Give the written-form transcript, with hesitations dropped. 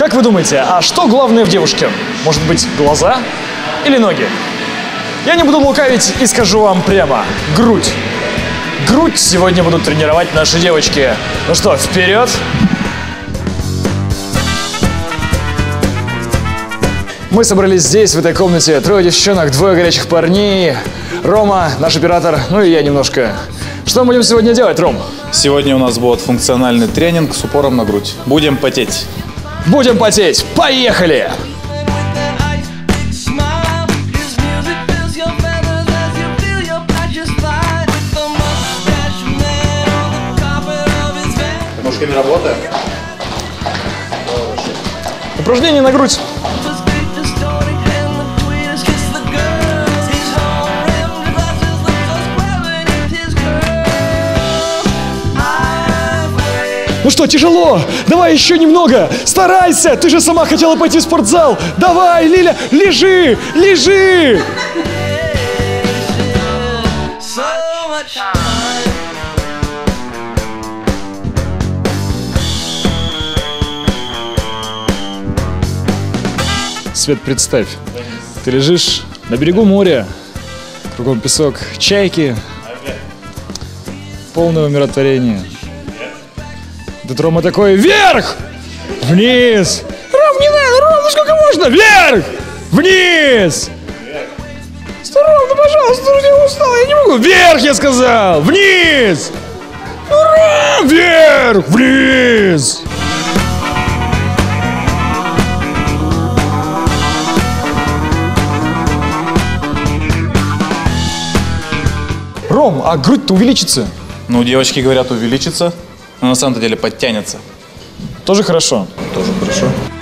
Как вы думаете, а что главное в девушке? Может быть, глаза или ноги? Я не буду лукавить и скажу вам прямо. Грудь. Грудь сегодня будут тренировать наши девочки. Ну что, вперед! Мы собрались здесь, в этой комнате. 3 девчонок, 2 горячих парней. Рома, наш оператор, ну и я немножко. Что мы будем сегодня делать, Ром? Сегодня у нас будет функциональный тренинг с упором на грудь. Будем потеть. Будем потеть! Поехали! Ножками работаем. Упражнение на грудь. Ну что, тяжело? Давай еще немного. Старайся. Ты же сама хотела пойти в спортзал. Давай, Лиля, лежи, лежи. Свет, представь, ты лежишь на берегу моря, кругом песок, чайки, полное умиротворение. Тут Рома такой: вверх, вниз. Ром, не надо, Ром, ну сколько можно? Вверх, вниз. Ром, ну пожалуйста, я устал, я не могу. Вверх, я сказал, вниз. Ром, вверх, вниз. Ром, а грудь-то увеличится? Ну, девочки говорят увеличится, но на самом деле подтянется. Тоже хорошо. Тоже хорошо.